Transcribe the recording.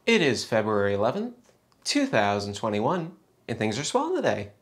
It is February 11th, 2021, and things are swell today.